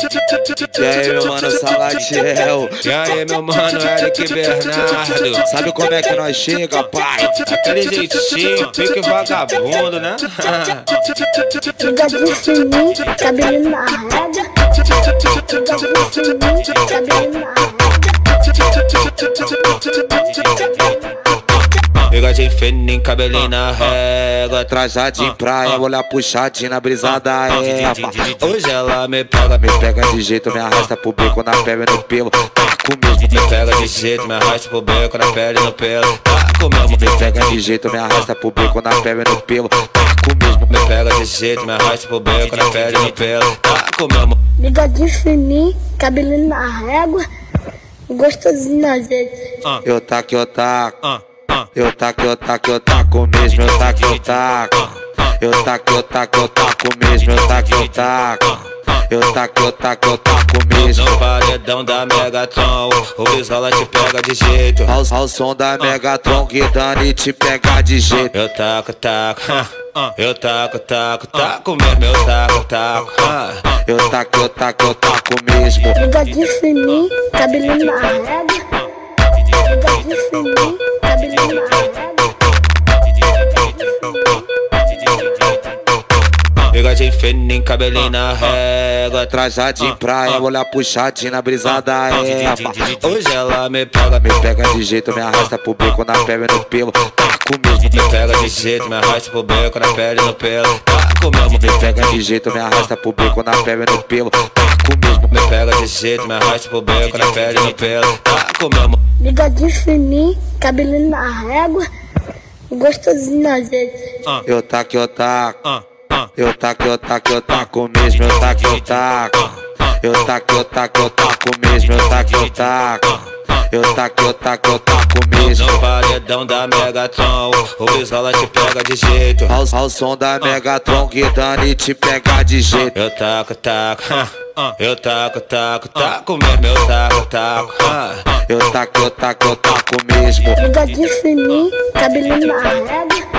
E aí, meu mano Salatiel? E aí, meu mano Eric Bernardo? Sabe como é que nós chega, pai? Aquele jeitinho, pique vagabundo, né? Ligadinho fininho, cabelinho na régua. Ligadinho fininho, cabelinho na régua. Bigodinho fininho, cabelinho na régua. Trajadinho em praia, olhar puxadinho na brisa da erva. Hoje ela me pega de jeito, me arrasta pro beco na pele e no pelo. Taco mesmo, me pega de jeito, me arrasta pro beco na pele e no pelo. Taco mesmo, me pega de jeito, me arrasta pro beco na pele e no pelo. Taco mesmo, me pega de jeito, me arrasta pro beco na pele e no pelo. Taco mesmo. Ligadinho fininho, cabelinho na régua. Gostosinho na azeite. Eu taco, eu taco. Eu taco mesmo, eu taco. Eu taco mesmo, eu taco. Eu taco mesmo. No paredão da Megatron, o Bisola te pega de jeito. Ao som da Megatron, que Dani te pega de jeito. Eu taco. Eu taco mesmo, eu taco. Eu taco mesmo. Ligadinho fininho, cabelinho na régua. Ligadinho fininho, cabelinho na régua. Bigodinho fininho, cabelinho na régua. Trajadinho em praia, olhar puxadinho na brisa da erva. Hoje ela me pega de jeito, me arrasta pro beco na pele e no pelo. Taco mesmo, me pega de jeito, me arrasta pro beco na pele e no pelo. Taco mesmo, me pega de jeito, me arrasta pro beco na pele e no pelo. Taco mesmo, me pega de jeito, me arrasta pro beco na pele e no pelo. Taco mesmo. Ligadinho fininho, cabelinho na régua. Gostosinho na azeite. Eu taco. Eu taco mesmo, eu taco. Eu taco mesmo, eu taco. Eu taco mesmo. No paredão da Megatron, o Bisola te pega de jeito. Ao som da Megatron, que Dani te pega de jeito. Eu taco. Eu taco mesmo, eu taco. Eu taco mesmo. Ligadinho fininho, cabelinho na régua.